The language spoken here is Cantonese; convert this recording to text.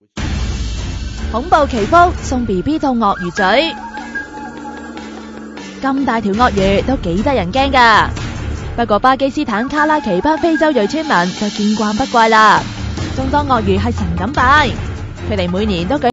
恐怖祈福送 BB 到鱷魚嘴，咁大條鱷魚都幾得人驚㗎。不過巴基斯坦卡拉奇班非洲裔村民就見慣不怪啦，仲當鱷魚係神咁拜，佢哋每年都舉